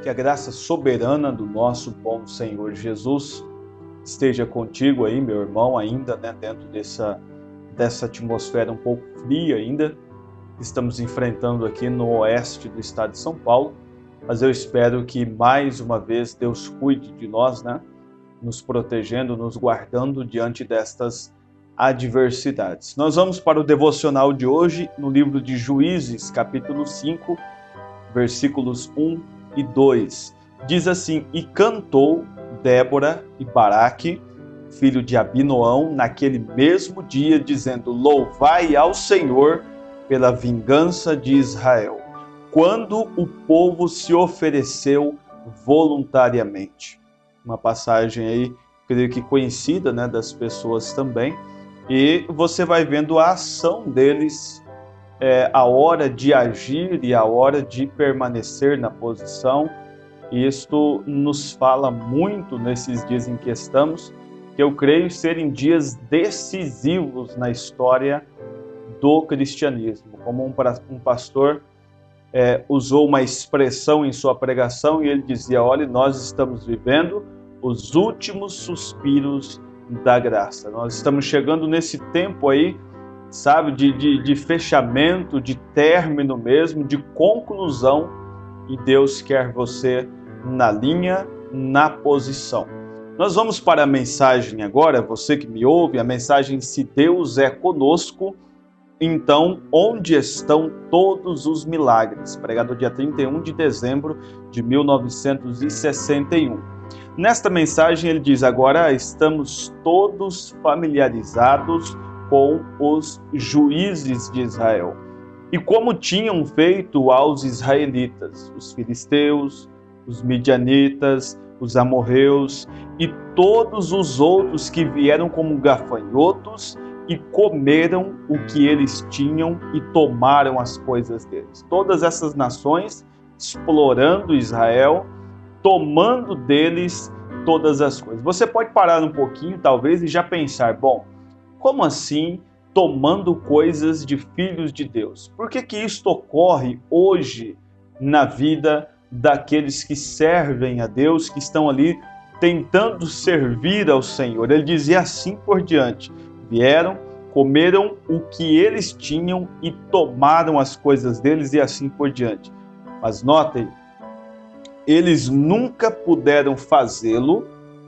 Que a graça soberana do nosso bom Senhor Jesus esteja contigo aí, meu irmão, ainda, dentro dessa atmosfera um pouco fria ainda, que estamos enfrentando aqui no oeste do estado de São Paulo. Mas eu espero que mais uma vez Deus cuide de nós, nos protegendo, nos guardando diante destas adversidades. Nós vamos para o devocional de hoje no livro de Juízes, capítulo 5, versículos 1 e 2. Diz assim: E cantou Débora e Baraque, filho de Abinoão, naquele mesmo dia, dizendo: Louvai ao Senhor pela vingança de Israel, quando o povo se ofereceu voluntariamente. Uma passagem aí, creio que conhecida, das pessoas também, e você vai vendo a ação deles, a hora de agir e a hora de permanecer na posição. Isto nos fala muito nesses dias em que estamos, que eu creio serem dias decisivos na história do cristianismo. Como um pastor usou uma expressão em sua pregação e ele dizia: olha, nós estamos vivendo os últimos suspiros da graça. Nós estamos chegando nesse tempo aí, sabe, de fechamento, de término mesmo, de conclusão, e Deus quer você na linha, na posição. Nós vamos para a mensagem agora, você que me ouve, a mensagem Se Deus é Conosco, então onde estão todos os milagres? Pregado dia 31 de dezembro de 1961. Nesta mensagem ele diz: agora estamos todos familiarizados com os juízes de Israel e como tinham feito aos israelitas, os filisteus, os midianitas, os amorreus e todos os outros que vieram como gafanhotos e comeram o que eles tinham e tomaram as coisas deles. Todas essas nações explorando Israel, tomando deles todas as coisas. Você pode parar um pouquinho, talvez, e já pensar: bom, como assim tomando coisas de filhos de Deus? Por que isto ocorre hoje na vida daqueles que servem a Deus, que estão ali tentando servir ao Senhor? Ele dizia assim por diante: vieram, comeram o que eles tinham e tomaram as coisas deles, e assim por diante. Mas notem, eles nunca puderam fazê-lo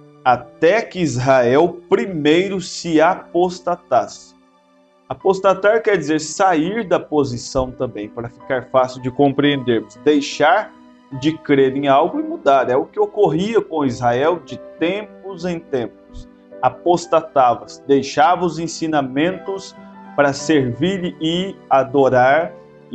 até que Israel primeiro se apostatasse. Apostatar quer dizer sair da posição também, para ficar fácil de compreendermos. Deixar de crer em algo e mudar. É o que ocorria com Israel de tempos em tempos. Apostatava, deixava os ensinamentos para servir e adorar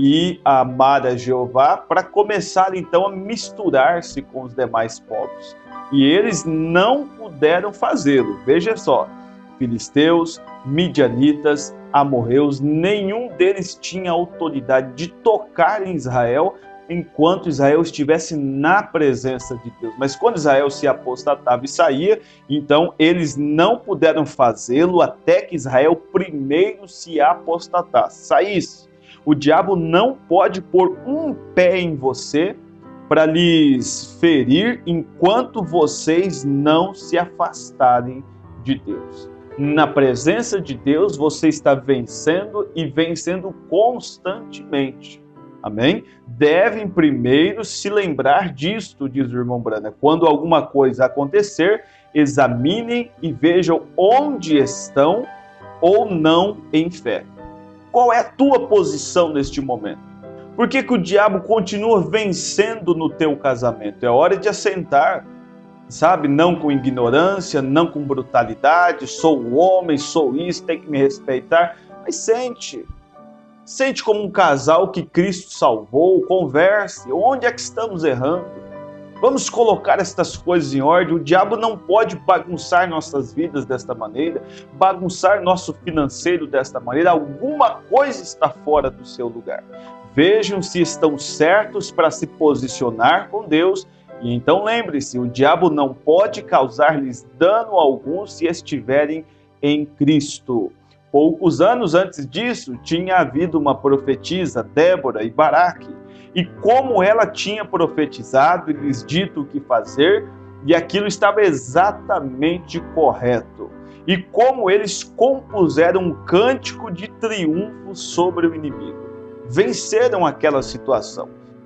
e amar a Jeová, para começar então a misturar-se com os demais povos. E eles não puderam fazê-lo. Veja só, filisteus, midianitas, amorreus, nenhum deles tinha autoridade de tocar em Israel enquanto Israel estivesse na presença de Deus. Mas quando Israel se apostatava e saía, então eles não puderam fazê-lo até que Israel primeiro se apostatasse, saísse. O diabo não pode pôr um pé em você para lhes ferir enquanto vocês não se afastarem de Deus. Na presença de Deus, você está vencendo e vencendo constantemente. Amém? Devem primeiro se lembrar disto, diz o irmão Brana. Quando alguma coisa acontecer, examinem e vejam onde estão ou não em fé. Qual é a tua posição neste momento? Por que o diabo continua vencendo no teu casamento? É hora de assentar, sabe? Não com ignorância, não com brutalidade. Sou homem, sou isso, tem que me respeitar. Mas sente. Sente como um casal que Cristo salvou, converse. Onde é que estamos errando? Vamos colocar estas coisas em ordem. O diabo não pode bagunçar nossas vidas desta maneira, bagunçar nosso financeiro desta maneira. Alguma coisa está fora do seu lugar. Vejam se estão certos para se posicionar com Deus. E então lembre-se, o diabo não pode causar-lhes dano algum se estiverem em Cristo. Poucos anos antes disso, tinha havido uma profetisa, Débora e Baraque, e como ela tinha profetizado e lhes dito o que fazer, e aquilo estava exatamente correto. E como eles compuseram um cântico de triunfo sobre o inimigo. Venceram aquela situação.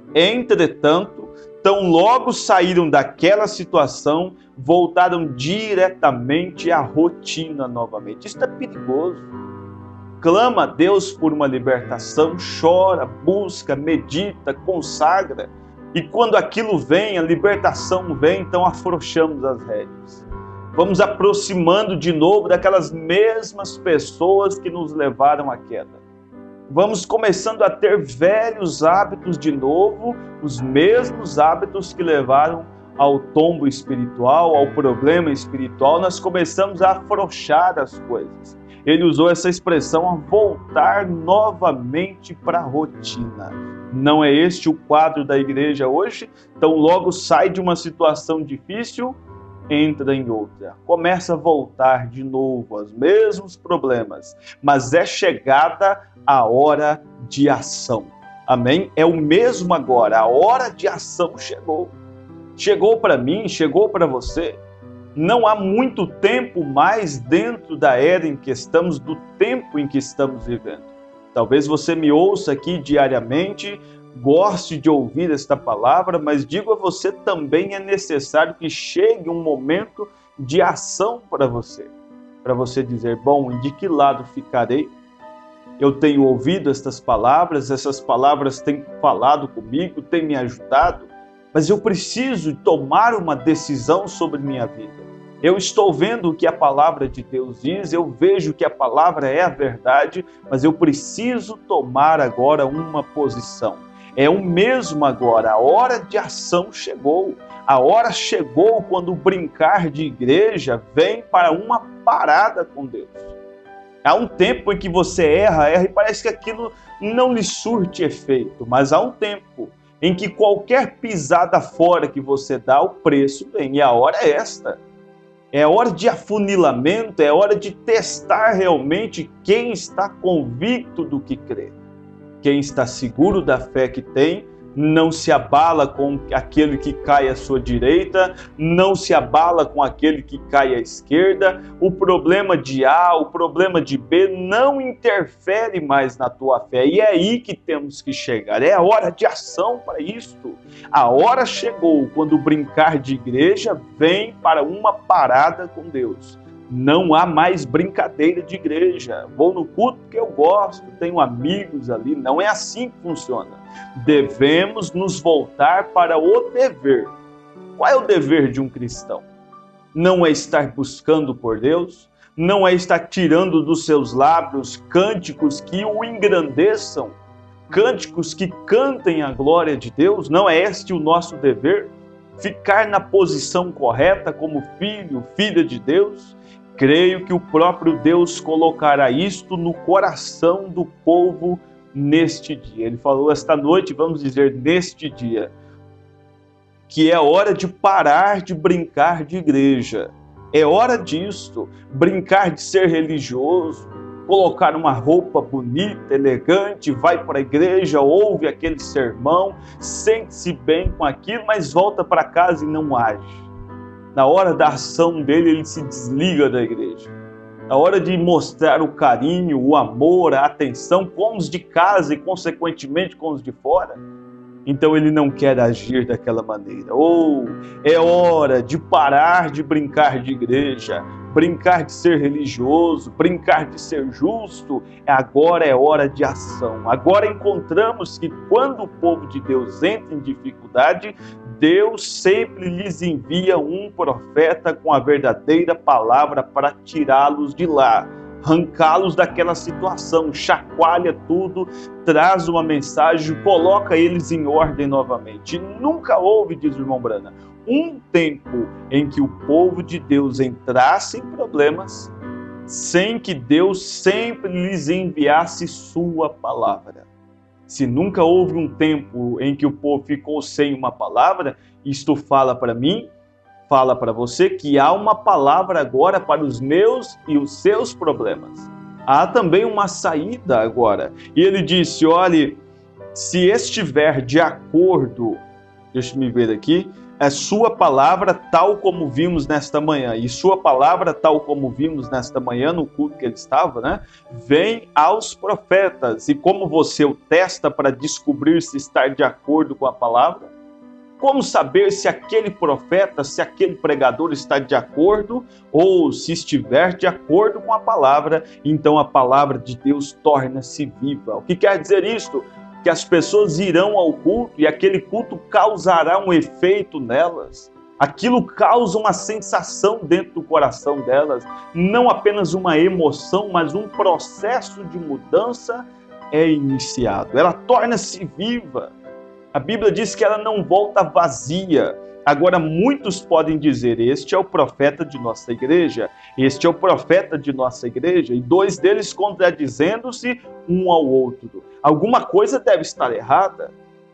Entretanto, tão logo saíram daquela situação, voltaram diretamente à rotina novamente. Isso é perigoso. Clama a Deus por uma libertação, chora, busca, medita, consagra. E quando aquilo vem, a libertação vem, então afrouxamos as rédeas. Vamos aproximando de novo daquelas mesmas pessoas que nos levaram à queda. Vamos começando a ter velhos hábitos de novo, os mesmos hábitos que levaram ao tombo espiritual, ao problema espiritual. Nós começamos a afrouxar as coisas. Ele usou essa expressão, a voltar novamente para a rotina. Não é este o quadro da igreja hoje? Então logo sai de uma situação difícil, entra em outra. Começa a voltar de novo aos mesmos problemas, mas é chegada a hora de ação. Amém? É o mesmo agora, a hora de ação chegou. Chegou para mim, chegou para você. Não há muito tempo mais dentro da era em que estamos, do tempo em que estamos vivendo. Talvez você me ouça aqui diariamente, goste de ouvir esta palavra, mas digo a você, também é necessário que chegue um momento de ação para você dizer, bom, de que lado ficarei? Eu tenho ouvido essas palavras têm falado comigo, têm me ajudado, mas eu preciso tomar uma decisão sobre minha vida. Eu estou vendo o que a palavra de Deus diz, eu vejo que a palavra é a verdade, mas eu preciso tomar agora uma posição. É o mesmo agora, a hora de ação chegou. A hora chegou quando o brincar de igreja vem para uma parada com Deus. Há um tempo em que você erra e parece que aquilo não lhe surte efeito, mas há um tempo em que qualquer pisada fora que você dá, o preço vem, e a hora é esta. É hora de afunilamento, é hora de testar realmente quem está convicto do que crê. Quem está seguro da fé que tem, não se abala com aquele que cai à sua direita, não se abala com aquele que cai à esquerda. O problema de A, o problema de B não interfere mais na tua fé. E é aí que temos que chegar. É a hora de ação para isto. A hora chegou quando o brincar de igreja vem para uma parada com Deus. Não há mais brincadeira de igreja. Vou no culto porque eu gosto, tenho amigos ali. Não é assim que funciona. Devemos nos voltar para o dever. Qual é o dever de um cristão? Não é estar buscando por Deus, não é estar tirando dos seus lábios cânticos que o engrandeçam, cânticos que cantem a glória de Deus. Não é este o nosso dever? Ficar na posição correta como filho, filha de Deus? Creio que o próprio Deus colocará isto no coração do povo neste dia. Ele falou esta noite, vamos dizer neste dia, que é hora de parar de brincar de igreja. É hora disto, brincar de ser religioso, colocar uma roupa bonita, elegante, vai para a igreja, ouve aquele sermão, sente-se bem com aquilo, mas volta para casa e não age. Na hora da ação dele, ele se desliga da igreja. Na hora de mostrar o carinho, o amor, a atenção com os de casa e, consequentemente, com os de fora, então ele não quer agir daquela maneira. Ou é hora de parar de brincar de igreja, brincar de ser religioso, brincar de ser justo. Agora é hora de ação. Agora encontramos que quando o povo de Deus entra em dificuldade, Deus sempre lhes envia um profeta com a verdadeira palavra para tirá-los de lá, arrancá-los daquela situação, chacoalha tudo, traz uma mensagem, coloca eles em ordem novamente. Nunca houve, diz o irmão Brana, um tempo em que o povo de Deus entrasse em problemas sem que Deus sempre lhes enviasse sua palavra. Se nunca houve um tempo em que o povo ficou sem uma palavra, isto fala para mim, fala para você que há uma palavra agora para os meus e os seus problemas. Há também uma saída agora. E ele disse, olhe, se estiver de acordo, deixa-me ver aqui, é sua palavra tal como vimos nesta manhã, e sua palavra tal como vimos nesta manhã no culto que ele estava, né? Vem aos profetas, e como você o testa para descobrir se está de acordo com a palavra? Como saber se aquele profeta, se aquele pregador está de acordo ou se estiver de acordo com a palavra, então a palavra de Deus torna-se viva. O que quer dizer isto? Que as pessoas irão ao culto e aquele culto causará um efeito nelas. Aquilo causa uma sensação dentro do coração delas, não apenas uma emoção, mas um processo de mudança é iniciado. Ela torna-se viva. A Bíblia diz que ela não volta vazia. Agora, muitos podem dizer, este é o profeta de nossa igreja, este é o profeta de nossa igreja, e dois deles contradizendo-se um ao outro. Alguma coisa deve estar errada.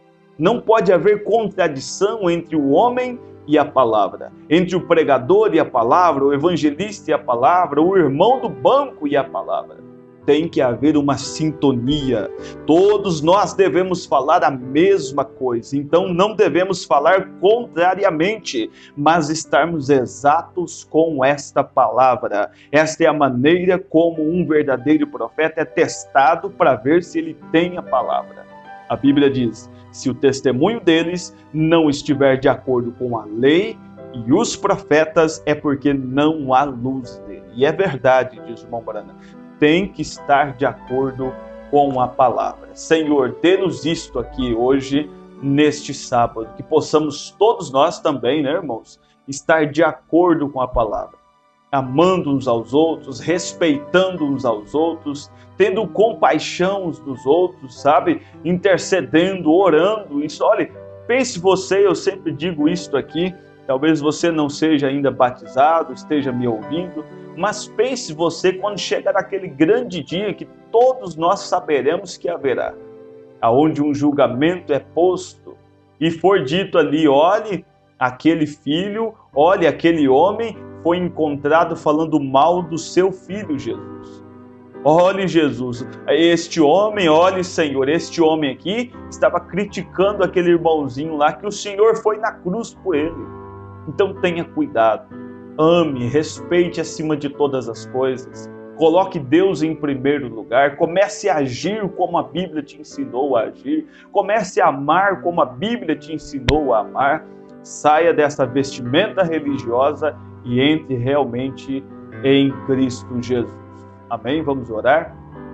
Não pode haver contradição entre o homem e a palavra, entre o pregador e a palavra, o evangelista e a palavra, o irmão do banco e a palavra. Tem que haver uma sintonia. Todos nós devemos falar a mesma coisa. Então não devemos falar contrariamente, mas estarmos exatos com esta palavra. Esta é a maneira como um verdadeiro profeta é testado para ver se ele tem a palavra. A Bíblia diz, se o testemunho deles não estiver de acordo com a lei e os profetas, é porque não há luz dele. E é verdade, diz o irmão Brana. Tem que estar de acordo com a palavra. Senhor, dê-nos isto aqui hoje, neste sábado, que possamos todos nós também, né, irmãos, estar de acordo com a palavra, amando uns aos outros, respeitando uns aos outros, tendo compaixão uns dos outros, sabe, intercedendo, orando. Isso, olha, pense você, eu sempre digo isto aqui, talvez você não seja ainda batizado, esteja me ouvindo, mas pense você quando chegar aquele grande dia que todos nós saberemos que haverá, aonde um julgamento é posto e for dito ali, olhe, aquele filho, olhe, aquele homem foi encontrado falando mal do seu filho Jesus. Olhe Jesus, este homem, olhe Senhor, este homem aqui estava criticando aquele irmãozinho lá que o Senhor foi na cruz por ele. Então tenha cuidado. Ame, respeite acima de todas as coisas, coloque Deus em primeiro lugar, comece a agir como a Bíblia te ensinou a agir, comece a amar como a Bíblia te ensinou a amar, saia dessa vestimenta religiosa e entre realmente em Cristo Jesus. Amém? Vamos orar?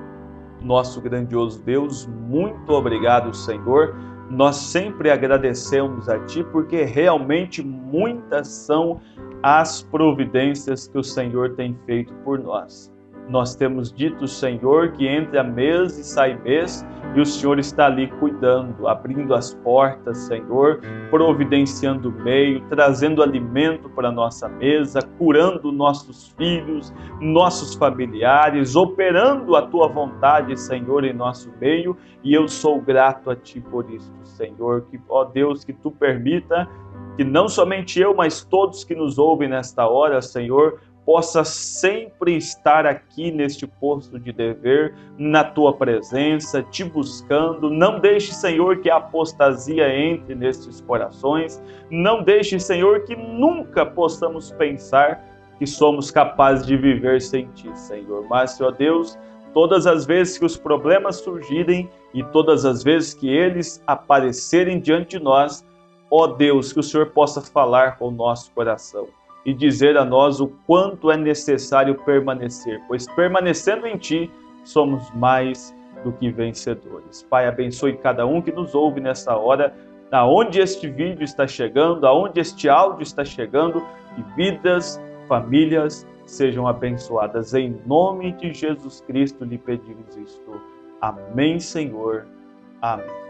Nosso grandioso Deus, muito obrigado, Senhor. Nós sempre agradecemos a Ti, porque realmente muitas são as providências que o Senhor tem feito por nós. Nós temos dito, Senhor, que entra mês e sai mês, e o Senhor está ali cuidando, abrindo as portas, Senhor, providenciando o meio, trazendo alimento para a nossa mesa, curando nossos filhos, nossos familiares, operando a Tua vontade, Senhor, em nosso meio, e eu sou grato a Ti por isso, Senhor, que, ó Deus, que Tu permita que não somente eu, mas todos que nos ouvem nesta hora, Senhor, possa sempre estar aqui neste posto de dever, na Tua presença, Te buscando. Não deixe, Senhor, que a apostasia entre nestes corações. Não deixe, Senhor, que nunca possamos pensar que somos capazes de viver sem Ti, Senhor. Mas, Senhor Deus, todas as vezes que os problemas surgirem e todas as vezes que eles aparecerem diante de nós, ó Deus, que o Senhor possa falar com o nosso coração e dizer a nós o quanto é necessário permanecer, pois permanecendo em Ti, somos mais do que vencedores. Pai, abençoe cada um que nos ouve nessa hora, aonde este vídeo está chegando, aonde este áudio está chegando, que vidas, famílias sejam abençoadas. Em nome de Jesus Cristo lhe pedimos isto. Amém, Senhor. Amém.